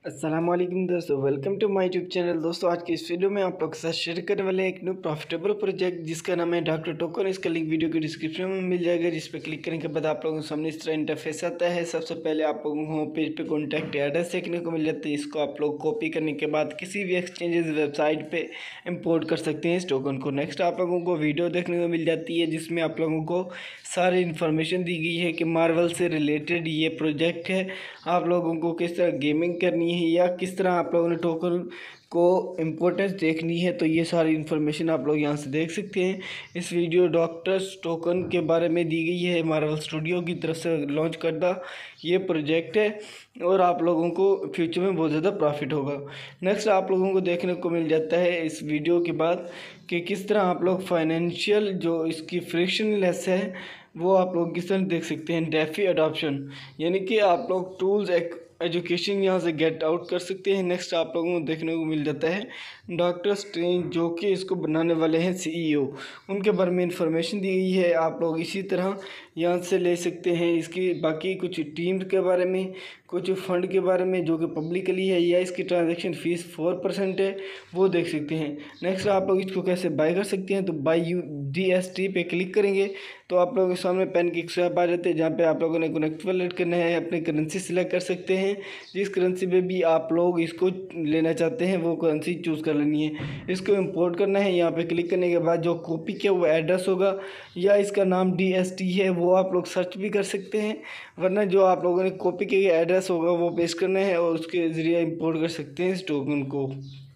अस्सलाम वालेकुम दोस्तों, welcome to my YouTube channel. दोस्तों आज की इस वीडियो में आप लोग के साथ शेयर करने वाले हैं एक न्यू प्रॉफिटेबल प्रोजेक्ट जिसका नाम है डॉक्टर टोकन। इसका लिंक वीडियो के डिस्क्रिप्शन में मिल जाएगा, जिस पर क्लिक करने के बाद आप लोगों के सामने इस तरह इंटरफेस आता है। सबसे पहले आप लोगों को होम पेज पे कॉन्टैक्ट एड्रेस देखने को मिल जाती है। इसको आप लोग कॉपी करने के बाद किसी भी एक्सचेंजेस वेबसाइट पर इम्पोर्ट कर सकते हैं इस टोकन को। नेक्स्ट आप लोगों को वीडियो देखने को मिल जाती है जिसमें आप लोगों को सारी इन्फॉर्मेशन दी गई है कि मार्वल से रिलेटेड ये प्रोजेक्ट है। आप लोगों को किस तरह गेमिंग करनी है या किस तरह आप लोगों ने टोकन को इम्पोर्टेंस देखनी है, तो ये सारी इन्फॉर्मेशन आप लोग यहाँ से देख सकते हैं। इस वीडियो डॉक्टर्स टोकन के बारे में दी गई है। मार्वल स्टूडियो की तरफ से लॉन्च करदा ये प्रोजेक्ट है और आप लोगों को फ्यूचर में बहुत ज़्यादा प्रॉफिट होगा। नेक्स्ट आप लोगों को देखने को मिल जाता है इस वीडियो के बाद कि किस तरह आप लोग फाइनेंशियल जो इसकी फ्रिक्शनलेस है वो आप लोग किस तरह देख सकते हैं। डेफी अडॉप्शन यानी कि आप लोग टूल्स एजुकेशन यहाँ से गेट आउट कर सकते हैं। नेक्स्ट आप लोगों को देखने को मिल जाता है डॉक्टर स्ट्रेंज, जो कि इसको बनाने वाले हैं सीईओ, उनके बारे में इंफॉर्मेशन दी गई है। आप लोग इसी तरह यहाँ से ले सकते हैं इसकी बाकी कुछ टीम के बारे में, कुछ फंड के बारे में जो कि पब्लिकली है, या इसकी ट्रांजैक्शन फ़ीस 4% है वो देख सकते हैं। नेक्स्ट आप लोग इसको कैसे बाय कर सकते हैं, तो बाय USDT पे क्लिक करेंगे तो आप लोगों के सामने पैनकेक स्वैप आ जाते हैं, जहाँ पे आप लोगों ने कनेक्ट वॉलेट करना है, अपनी करेंसी सिलेक्ट कर सकते हैं। जिस करेंसी में भी आप लोग इसको लेना चाहते हैं वो करेंसी चूज़ कर लेनी है। इसको इंपोर्ट करना है। यहाँ पे क्लिक करने के बाद जो कॉपी किया वो एड्रेस होगा या इसका नाम DST है वो आप लोग सर्च भी कर सकते हैं, वरना जो आप लोगों ने कॉपी किया एड्रेस होगा वो पेस्ट करना है और उसके ज़रिए इंपोर्ट कर सकते हैं इस टोकन को।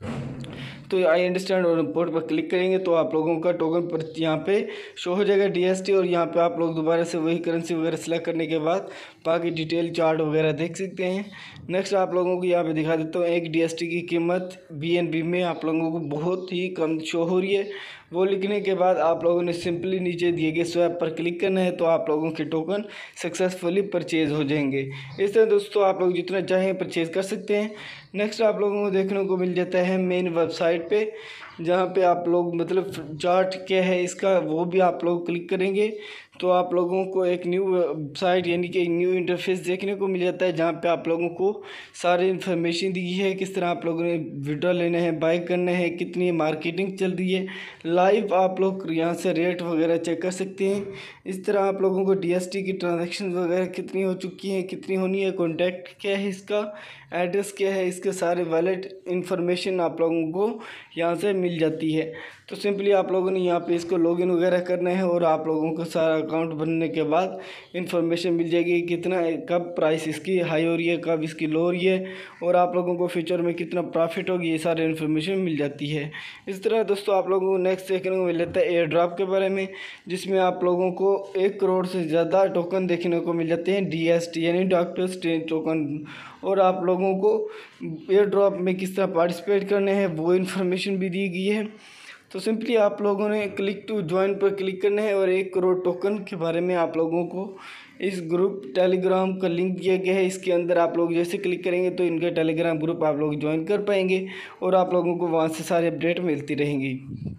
तो आई अंडरस्टैंड और इंपोर्ट पर क्लिक करेंगे तो आप लोगों का टोकन पर यहाँ पे शो हो जाएगा DST, और यहाँ पे आप लोग दोबारा से वही करेंसी वगैरह सेलेक्ट करने के बाद बाकी डिटेल चार्ट वगैरह देख सकते हैं। नेक्स्ट आप लोगों को यहाँ पे दिखा देता हूँ एक DST की कीमत BNB में आप लोगों को बहुत ही कम शो हो रही है। वो लिखने के बाद आप लोगों ने सिंपली नीचे दिए गए स्वैप पर क्लिक करना है तो आप लोगों के टोकन सक्सेसफुली परचेज हो जाएंगे। इस तरह दोस्तों आप लोग जितना चाहें परचेज कर सकते हैं। नेक्स्ट आप लोगों को देखने को मिल जाता है मेन वेबसाइट पे, जहाँ पे आप लोग मतलब चार्ट क्या है इसका वो भी आप लोग क्लिक करेंगे तो आप लोगों को एक न्यू वेबसाइट यानी कि न्यू इंटरफेस देखने को मिल जाता है, जहाँ पे आप लोगों को सारी इन्फॉर्मेशन दी है किस तरह आप लोगों ने विड्रॉ लेना है, बाय करना है, कितनी मार्केटिंग चल रही है। लाइव आप लोग यहाँ से रेट वगैरह चेक कर सकते हैं। इस तरह आप लोगों को DST की ट्रांजैक्शन वगैरह कितनी हो चुकी हैं, कितनी होनी है, कॉन्टैक्ट क्या है इसका, एड्रेस क्या है, इसके सारे वैलिड इन्फॉर्मेशन आप लोगों को यहाँ से मिल जाती है। तो सिंपली आप लोगों ने यहाँ पे इसको लॉगिन वगैरह करना है और आप लोगों को सारा अकाउंट बनने के बाद इन्फॉर्मेशन मिल जाएगी कितना कब प्राइस इसकी हाई हो रही है, कब इसकी लो हो रही है, और आप लोगों को फ्यूचर में कितना प्रॉफिट होगी, ये सारी इन्फॉर्मेशन मिल जाती है। इस तरह दोस्तों आप लोगों को नेक्स्ट देखने को मिल जाता है एयर ड्रॉप के बारे में, जिसमें आप लोगों को 1 करोड़ से ज़्यादा टोकन देखने को मिल जाते हैं DST यानी डॉक्टर स्ट्रेंज टोकन, और आप लोगों को एयर ड्रॉप में किस तरह पार्टिसिपेट करने हैं वो इन्फॉर्मेशन भी दी गई है। तो सिंपली आप लोगों ने क्लिक टू ज्वाइन पर क्लिक करना है और 1 करोड़ टोकन के बारे में आप लोगों को इस ग्रुप टेलीग्राम का लिंक दिया गया है। इसके अंदर आप लोग जैसे क्लिक करेंगे तो इनका टेलीग्राम ग्रुप आप लोग ज्वाइन कर पाएंगे और आप लोगों को वहाँ से सारी अपडेट मिलती रहेंगी।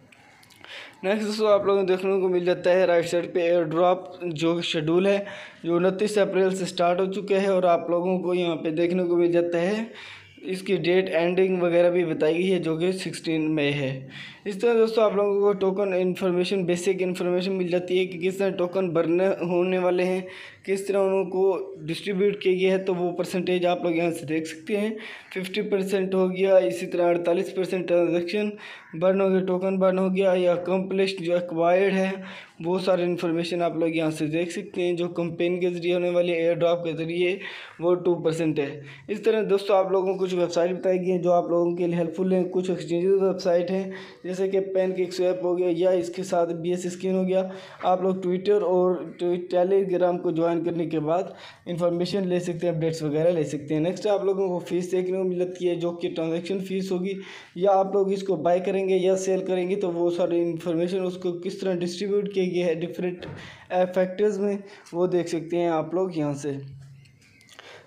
नेक्स्ट दोस्तों आप लोगों को देखने को मिल जाता है राइट साइड पे एयर ड्रॉप जो शेड्यूल है जो 29 अप्रैल से स्टार्ट हो चुका है, और आप लोगों को यहाँ पे देखने को मिल जाता है इसकी डेट एंडिंग वगैरह भी बताई गई है जो कि 16 मई है। इस तरह दोस्तों आप लोगों को टोकन इन्फॉर्मेशन बेसिक इन्फॉर्मेशन मिल जाती है कि किस तरह टोकन भरने होने वाले हैं, किस तरह उनको डिस्ट्रीब्यूट किया गया है, तो वो परसेंटेज आप लोग यहाँ से देख सकते हैं। 50% हो गया, इसी तरह 48% ट्रांजेक्शन बर्न हो गया, टोकन बर्न हो गया, या कम्प्लीट जो एक्वायर्ड है वो सारी इन्फॉर्मेशन आप लोग यहाँ से देख सकते हैं। जो कंपेन के ज़रिए होने वाली एयर ड्रॉप के ज़रिए वो 2% है। इस तरह दोस्तों आप लोगों को कुछ वेबसाइट बताई गई हैं जो आप लोगों के लिए हेल्पफुल हैं। कुछ एक्सचेंजेस वेबसाइट हैं जैसे कि पैनकेक स्वैप हो गया, या इसके साथ BS स्किन हो गया। आप लोग ट्विटर और टेलीग्राम को ज्वाइन करने के बाद इन्फॉर्मेशन ले सकते हैं, अपडेट्स वगैरह ले सकते हैं। नेक्स्ट आप लोगों को फीस देखने को मिल जाती है जो कि ट्रांजेक्शन फ़ीस होगी, या आप लोग इसको बाय करेंगे या सेल करेंगे तो वो सारी इन्फॉर्मेशन उसको किस तरह डिस्ट्रीब्यूट किया गया है डिफरेंट फैक्टर्स में वो देख सकते हैं आप लोग यहाँ से।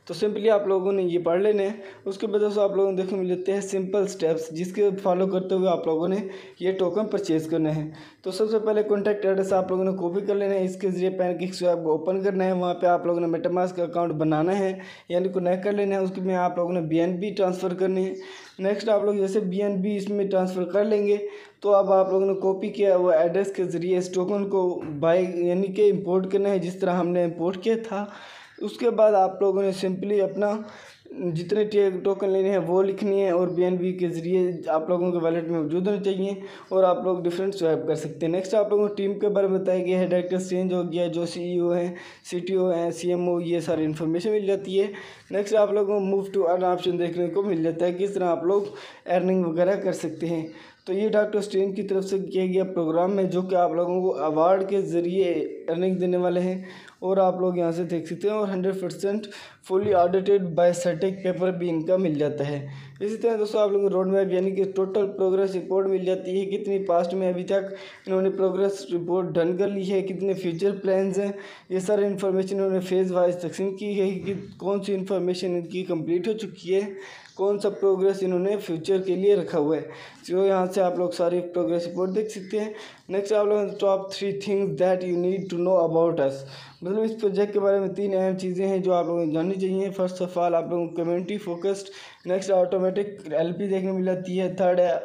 तो सिंपली आप लोगों ने ये पढ़ लेने हैं। उसके बाद दोस्तों आप लोगों को देखने मिल जाते हैं सिंपल स्टेप्स, जिसके फॉलो करते हुए आप लोगों ने ये टोकन परचेज करना है। तो सबसे पहले कॉन्टैक्ट एड्रेस आप लोगों ने कॉपी कर लेना है, इसके जरिए पैनकेक स्वैप को ओपन करना है। वहाँ पे आप लोगों ने मेटामास्क अकाउंट बनाना है, यानी कनेक्ट कर लेना है। उसके में आप लोगों ने BNB ट्रांसफ़र करनी है। नेक्स्ट आप लोग जैसे BNB इसमें ट्रांसफ़र कर लेंगे तो अब आप लोगों ने कॉपी किया वो एड्रेस के ज़रिए इस टोकन को बाय यानी कि इंपोर्ट करना है, जिस तरह हमने इंपोर्ट किया था। उसके बाद आप लोगों ने सिंपली अपना जितने टोकन लेने हैं वो लिखनी है और BNB के ज़रिए आप लोगों के वॉलेट में मौजूद होने चाहिए और आप लोग डिफरेंट स्वैप कर सकते हैं। नेक्स्ट आप लोगों को टीम के बारे में बताया गया है, डायरेक्टर चेंज हो गया, जो CEO हैं, CTO हैं, CMO, ये सारी इन्फॉर्मेशन मिल जाती है। नेक्स्ट आप लोगों को मूव टू अर्न ऑप्शन देखने को मिल जाता है, किस तरह आप लोग अर्निंग वगैरह कर सकते हैं। तो ये डॉक्टर स्ट्रेंज की तरफ से किया गया प्रोग्राम है, जो कि आप लोगों को अवार्ड के ज़रिए अर्निंग देने वाले हैं और आप लोग यहाँ से देख सकते हैं। और 100% fully audited by CertiK paper भी इनका मिल जाता है। इसी तरह दोस्तों आप लोगों को रोड मैप यानी कि टोटल प्रोग्रेस रिपोर्ट मिल जाती है, कितनी पास्ट में अभी तक इन्होंने प्रोग्रेस रिपोर्ट डन कर ली है, कितने फ्यूचर प्लान्स हैं, ये सारे इन्फॉर्मेशन इन्होंने फेज़ वाइज तकसीम की है कि कौन सी इन्फॉर्मेशन इनकी कंप्लीट हो चुकी है, कौन सा प्रोग्रेस इन्होंने फ्यूचर के लिए रखा हुआ है। जो यहाँ से आप लोग सारी प्रोग्रेस रिपोर्ट देख सकते हैं। नेक्स्ट आप लोग top 3 things that you need to know about us, मतलब इस प्रोजेक्ट के बारे में 3 अहम चीज़ें हैं जो आप लोगों को जाननी चाहिए। फर्स्ट ऑफ ऑल आप लोगों को community focused, next automatic LP देखने मिल जाती है, थर्ड है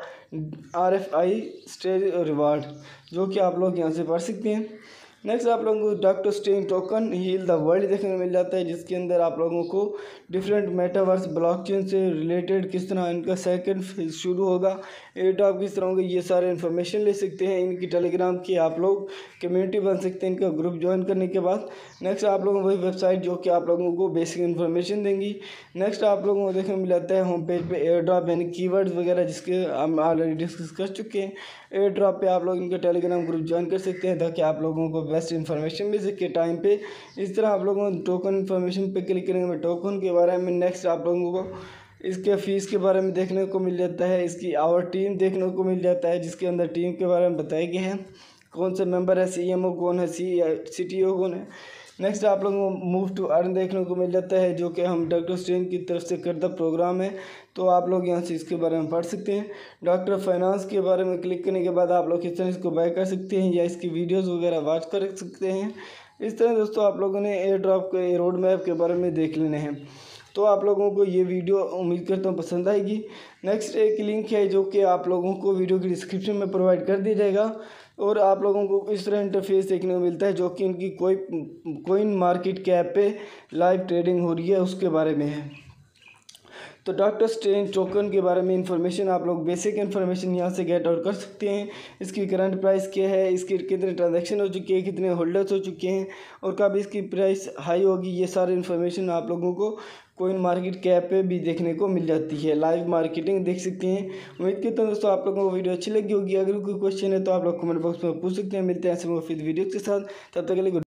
RFI स्टेज रिवार्ड, जो कि आप लोग यहाँ से पढ़ सकते हैं। नेक्स्ट आप लोगों को doctor strange token heal the world देखने को मिल जाता है, जिसके अंदर आप लोगों को डिफरेंट मेटावर्स ब्लॉकचेन से रिलेटेड किस तरह इनका सेकंड फेज शुरू होगा, एयरड्रॉप किस तरह होगा, ये सारे इन्फॉर्मेशन ले सकते हैं। इनकी टेलीग्राम की आप लोग कम्युनिटी बन सकते हैं इनका ग्रुप ज्वाइन करने के बाद। नेक्स्ट आप लोगों को वही वेबसाइट जो कि आप लोगों को बेसिक इन्फॉर्मेशन देंगी। नेक्स्ट आप लोगों को देखने को मिल जाता है होम पेज पे एयरड्रॉप यानी कीवर्ड्स वगैरह, जिसके हम ऑलरेडी डिस्कस कर चुके हैं। एयरड्रॉप पे आप लोग इनका टेलीग्राम ग्रुप ज्वाइन कर सकते हैं ताकि आप लोगों को बेस्ट इन्फॉर्मेशन मिल सके टाइम पे। इस तरह आप लोगों को टोकन इन्फॉर्मेशन पे क्लिक करेंगे टोकन के बारे में। नेक्स्ट आप लोगों को इसके फ़ीस के बारे में देखने को मिल जाता है, इसकी आवर टीम देखने को मिल जाता है, जिसके अंदर टीम के बारे में बताया गया है, कौन से मेंबर है, CMO कौन है, CTO कौन है। नेक्स्ट आप लोगों को मूव टू अर्न देखने को मिल जाता है, जो कि हम डॉक्टर स्ट्रेंज की तरफ से करदा प्रोग्राम है, तो आप लोग यहाँ से इसके बारे में पढ़ सकते हैं। डॉक्टर फाइनेंस के बारे में क्लिक करने के बाद आप लोग किस तरह इसको बाय कर सकते हैं या इसकी वीडियोस वगैरह वॉच कर सकते हैं। इस तरह दोस्तों आप लोगों ने एयर ड्रॉप के रोड मैप के बारे में देख लेने हैं। तो आप लोगों को ये वीडियो उम्मीद करता हूँ पसंद आएगी। नेक्स्ट एक लिंक है जो कि आप लोगों को वीडियो की डिस्क्रिप्शन में प्रोवाइड कर दिया जाएगा और आप लोगों को इस तरह इंटरफेस देखने को मिलता है, जो कि इनकी कोइन मार्केट कैप पे लाइव ट्रेडिंग हो रही है उसके बारे में है। तो डॉक्टर स्ट्रेंज टोकन के बारे में इंफॉर्मेशन आप लोग बेसिक इन्फॉर्मेशन यहाँ से गेट आउट कर सकते हैं। इसकी करंट प्राइस क्या है, इसके कितने ट्रांजैक्शन हो चुके हैं, कितने होल्डर्स हो चुके हैं और कब इसकी प्राइस हाई होगी, ये सारी इन्फॉर्मेशन आप लोगों को कोइन मार्केट कैप पे भी देखने को मिल जाती है। लाइव मार्केटिंग देख सकते हैं। उम्मीद करता हूँ दोस्तों आप लोगों को वीडियो अच्छी लगी होगी। अगर कोई क्वेश्चन है तो आप लोग कमेंट बॉक्स में पूछ सकते हैं। मिलते हैं ऐसे मुफीद वीडियो के साथ, तब तक के लिए